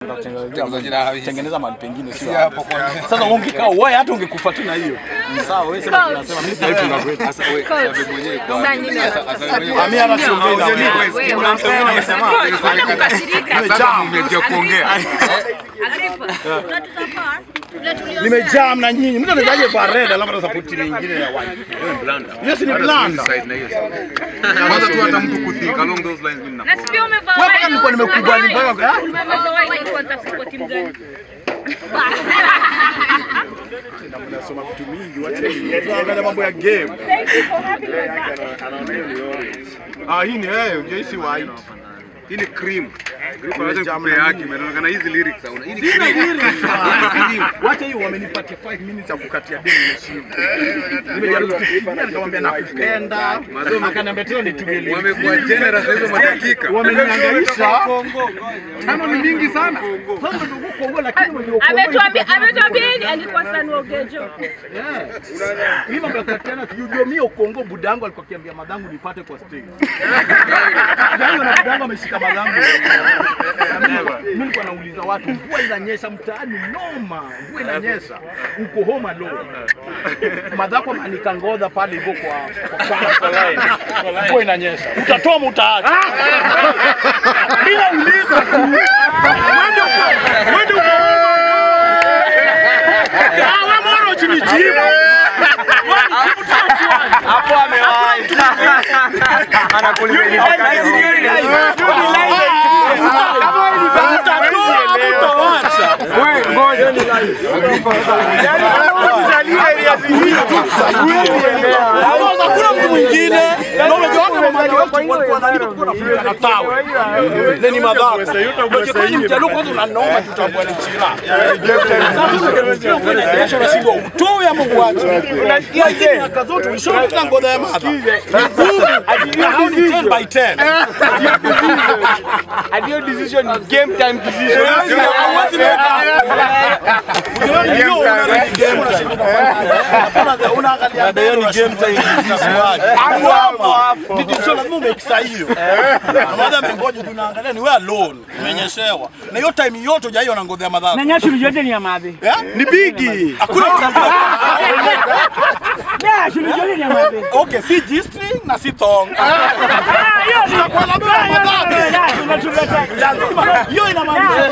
Tengeneza mahali pengine sio hapo. Sasa ungekaa wewe hata ungekufa tu na hiyo. Sawa wewe sema tunasema mimi sasa hivi tunakwetu. Sasa wewe mwenyewe kwa. Mimi hata siongei na wewe. Kuna mtu mwingine anasema nimejaa kuongea. Nimejaa na nyinyi. Mtu anajaje kwa red alafu support nyingine ya white. Yes ni blanda. Kwanza tu hata mtu kuthink along those lines mimi na. Na sio umevaa. Wewe kama nilikuwa nimekubali mpaka kwa support timu gani? Nasoma vitu mingi wacha tuangalie mambo ya game. Hii ni JC White. Hii ni cream. Group anaweza kuplay yake, inaonekana hizi lyrics hauna. Hii ni cream. Wacha hiyo wamenipa 5 minutes ya kukatia demu nimeshinda. Nimejaribu kufikiria nikamwambia nakupenda. Akaniambia tena nitulie. Wamekuwa generous hizo madakika. Wameniangaisha. Tano ni mingi sana. Sasa ndio Kongo lakini ametuambia alikuwa sana Ogejo. Mimi mambo tena tujue mimi Kongo budangu alikuwa akiambia madangu nipate kwa stage. Yangu na budangu ameshika madangu. Mimi nilikuwa nauliza watu mvua inanyesha mtaani noma, mvua inanyesha uko home alone. Madhako manika ngodha pale hivyo kwa line. Mvua inanyesha. Utatoa mtaacha. Bila uliza tu. Wewe moro chinijibu. Hapo amewahi. Anakulipa. Hakuna mtu mwingine ndio unajua mama wako walikuwa wanalipa kwa nafuta na tawe. Ni madhara. Kwa hiyo mtalo kwanza unanoma tutambua ni chira. Sasa kesho nasibu utoe ama uache. Unasikia je? Kazoto ulishoka kila ngoda ya madha. How ni 10 by 10. Adio decision game time decision. Unaangalia ndio ni game time hapo ndio lazima umekisa hiyo baada mengoje tunaangalia ni wewe alone umenyeshewa na hiyo time yote hujaiona ngodha ya madhara na nyashu yote ni ya madhi ni bigi hakuna nyashu yote ni ya madhi okay si G-string na si thong hiyo ni kwa labda madhara lazima hiyo inamaanisha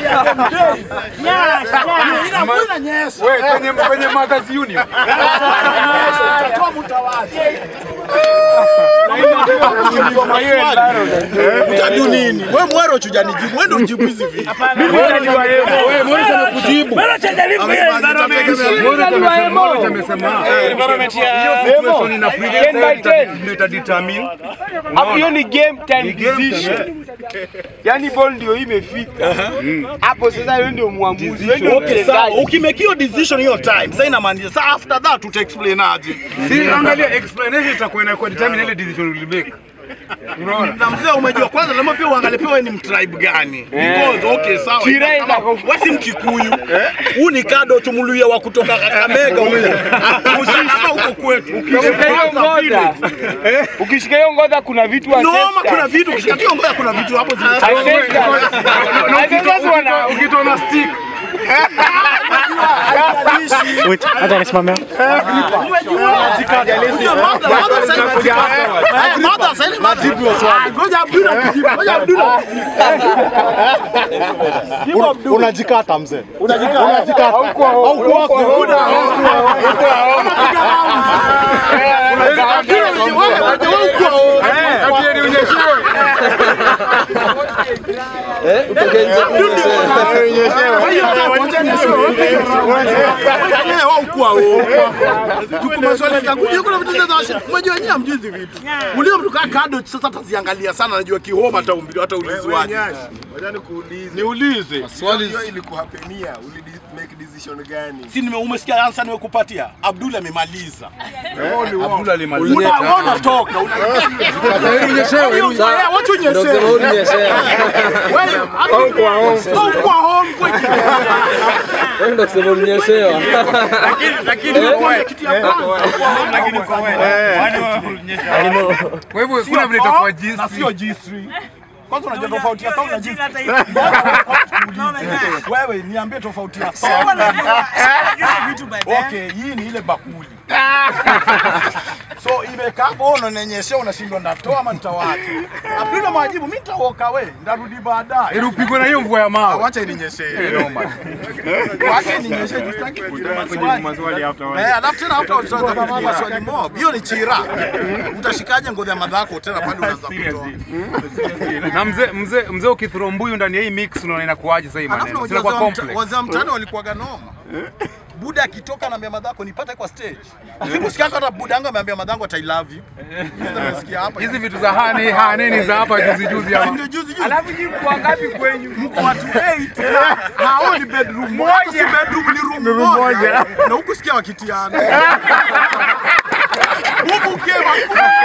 ina nyesha wewe kwenye magazi union utatoa mtawazi utadu nini wewe mwero chujanijibu wewe ndio ujibu hizi vipi mimi ndio wewe mwero amekujibu wewe chajaribu mwero amesema environment ya hiyo situation ina predict determine hapo hiyo ni game time decision yani ball ndio imefika hapo sasa wewe ndio muamuzi okay sawa ukimekio decision hiyo time sasa inamaanisha sasa after that uta explain aje si angalia explanation itakuwa inakuwa determine ile decision ulibeka unaona na mzee umejua kwanza lazima pia uangalie pia wewe ni mtribe gani because okay sawa wewe si Mkikuyu huu ni kado tumuluya wa kutoka Kakamega usama huko kwetu ukishika hiyo ngoda kuna vitu noma kuna vitu ukishika hiyo ngoda kuna vitu hapo ukitona stick wait hata nisimame unajikata mzee unajikata au kwako umejua nyinyi mjuzi vitu ulio mtu kado sasa taziangalia sana najua kihoma hata ulizwaje ngoja nikuulize niulize swali hiyo ilikuhapenia make decision gani si umesikia answer nimekupatia Abdul amemaliza Abdul alimaliza unaona toka unyeshewa wacha unyeshewa wewe kwa home wewe ndio sema unyeshewa lakini kwa kitu ya kwanza lakini kwa wewe kwa hivyo kuna vile itakuwa G3 na sio G3 Kwanza unajua tofauti ya thao na jinsi. Wewe niambie tofauti ya thao. Okay, hii ni ile bakuli. So imekaa hapo unanenyesha unashindwa ndatoa ama nitawacha. Abdul majibu mimi nitaoka wewe, ndarudi baadaye. Ili upigwe na hiyo mvua ya mawe. Acha ininyeshe. Noma. Wacha ininyeshe jistaki kujibu maswali after. Alafu tena after utaanza kujibu maswali mob. Hiyo ni chira. Utashikaje ngozi ya madhako tena pale unaanza kutoa. Na mzee ukithrow mbuyu ndani ya hii mix unaona inakuaje sasa hii maneno. Sina kwa complex. Wazee mtano walikuwa noma. Buda akitoka anaambia madhako nipate kwa stage. Sikusikia hata Buda yangu ameambia madhangu I love you. Nimesikia hapa. Hizi vitu za nini za hapa juzi hapa. Ndio juzi. Alafu nyinyi mko ngapi kwenyu? Mko watu 8. Hao ni bedroom moja. Si bedroom ni room moja. Na huko sikia wakitiana. Huko kema.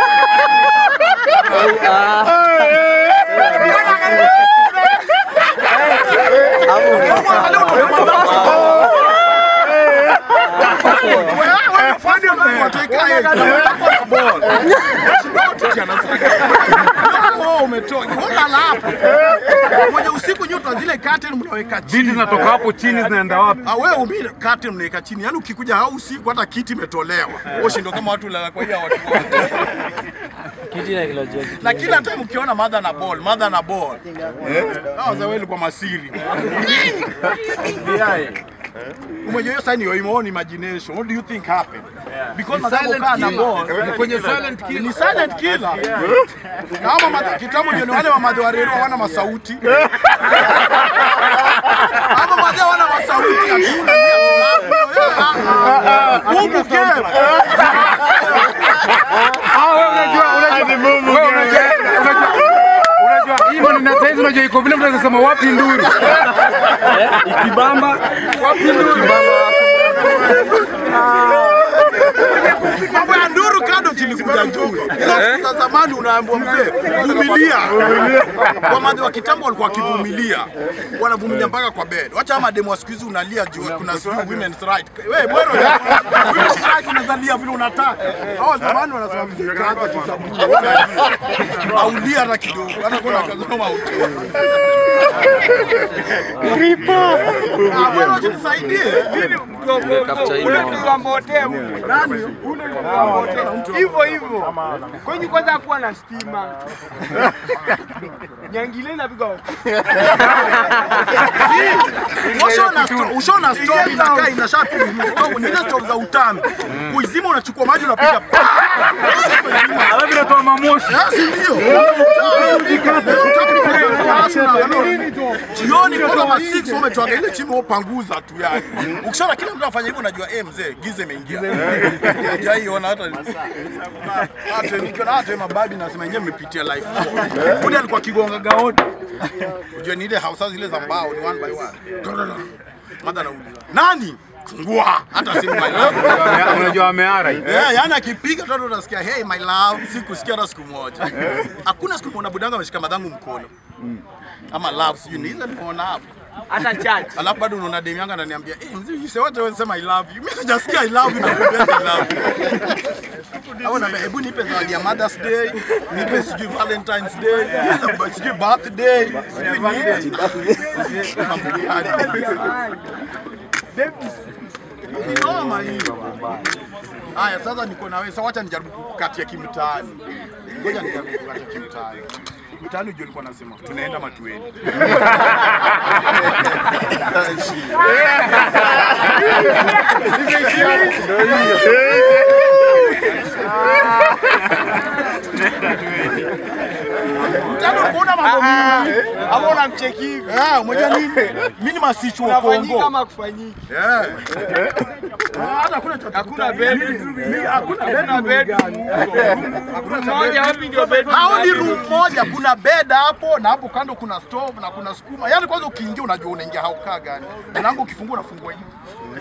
Mmoja usiku nyuta zile curtain mnaweka chini. Vitu zinatoka hapo chini zinaenda wapi? Wewe umbile curtain mnaweka chini. Yaani ukikuja hao usiku hata kiti imetolewa. Wewe ndio kama watu lala kwa hiyo watu wote. Kiti na kila joke. Na kila time ukiona mother na ball. Hao za wewe kwa masiri. Umeje hiyo sign your own imagination. What do you think happened? Because madam kana ball Kwenye silent killer. ni silent killer. Kama madam kitambo ndio wale wa madwarero wana masauti. Ama madam wana masauti hakuna. Mungu kera. Unajua hii maneno na saizi unajua iko vile mtu anasema wapi nduru. Ikibamba Wapi nduru. Mambo ya nduru kado kilikuja juzi. Ila za zamani unaambiwa mzee, vumilia. Kwa madhi wa kitambo walikuwa wakivumilia. Wanavumilia mpaka kwa bed. Wacha ama demo siku hizi unalia juu kuna women's right. Wewe bwana, women's right unazalia vile unataka. Hao zamani wanasema mzee kaanza kisabu. Aulia hata kidogo. Hata kuna kazoma auto. Ripo. Wewe unisaidie. ule mgambotea nani ule mgambotea hivyo kwenye kwanza kuwa na stima nyangile na piga ushona stove inakaa inashatu ni ile stove za utambi kuizima unachukua maji unapiga alafu inatoa mamoshi ndio jioni kwa kama 6 umetoa ile chini upanguza tu yani ukishona kila mtu afanye hivyo unajua mzee gize imeingia hujaiona hata nikiona hata mababi nasema yenyewe mmepitia life kudi alikuwa kigonga gaoni unajua ni ile houses zile za mbao ni one by one mada nauliza nani fungua hata simu my love unajua ameara yani akipiga tu unasikia hey my love sikusikia hata siku moja hakuna siku mwana budanga ameshika madhangu mkono ama love sijui ni ile nimeona hapo hata church alafu bado unaona demu yangu ananiambia mzee you wote wanasema I love you mimi sijasikia I love you na kuambia I love you au na hebu nipe zawadi ya Mother's Day nipe sijui Valentine's Day sijui birthday sijui nini noma hiyo haya sasa niko na wewe sasa wacha nijaribu kukatia kimtaani ngoja nijaribu kukatia kimtaani mtaani ndio alikuwa anasema tunaenda Matueni Mtano kuona mambo mingi hapo unamcheki hivi umeja nini mimi masicho wa Kongo unafanyika kama kufanyiki hakuna bed moja wapi ndio bed hao ni room moja kuna bed hapo na hapo kando kuna stove na kuna sukuma yani kwanza ukiingia unajua unaingia haukaa gani mlango ukifungua unafungua hivi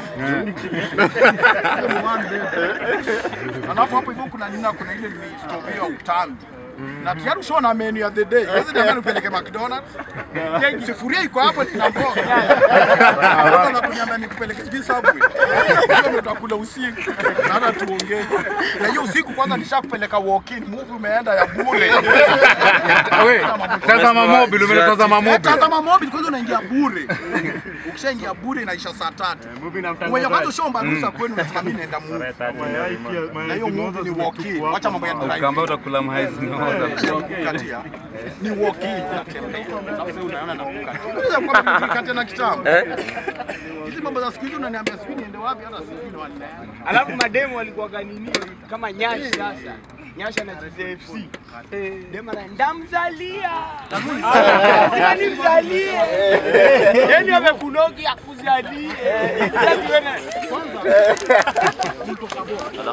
alafu hapo hivyo kuna nini kuna ile stove ya utambi na tayari ushaona menu ya the day hizi ndio nipeleke McDonald's sufuria iko hapo nina mboga na kunyamba ni nikupeleke sijui Subway. Hiyo ndio tutakula usiku. Hata tuongee. Na hiyo usiku kwanza nishakupeleka walk-in, movie umeenda ya bure. Wewe, tazama mobile, umetazama mobile. Tazama mobile kwanza unaingia bure. Ukishaingia bure inaisha saa 3. Mwenye kwanza shomba ruhusa kwenu unasema mimi naenda movie. Na hiyo movie ni walk-in. Acha mambo ya drive. Kama utakula mhaizi naoza. Katia. Ni walk-in unatembea. Sasa unaona na kukatia. Unaweza kwamba mkate na kitambo. Hizi mambo za siku hizi unaniambia siku niende wapi hata sijui ni wapi. Alafu mademu walikuwa ganini kama Nyashi sasa. Nyashi na FC. Dema na ndamzalia. Lazima nimzalie. Yeye amekunoki akuzalie. Yaani wewe kwanza mtoka bora.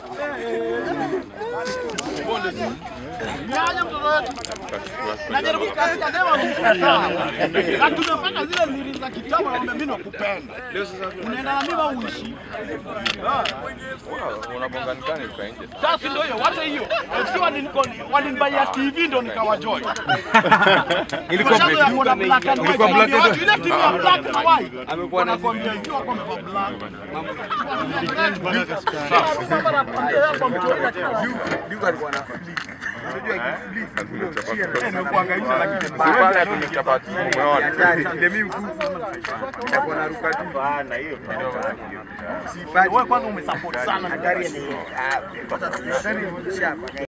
Nyanya mtoto wetu. Najaribu kukatia sema mkataa. Na tumefanya zile nili za kitambo na mimi nakupenda. Leo sasa unaenda na mimi uishi. Unabonganikana uko nje. Sasa ndio hiyo, wacha hiyo. Si walinibaya TV ndio nikawajoin. Ilikuwa black and white. Ilikuwa black and white. Ile TV ya black and white. Amekuwa na Anakuambia hiyo kwa black. Duka alikuwa na unajua Nimekuangaisha lakini Pale tumechapati umeona. ile mimi nitakuwa na ruka tu bana hiyo. wewe kwanza umesupport sana gari ni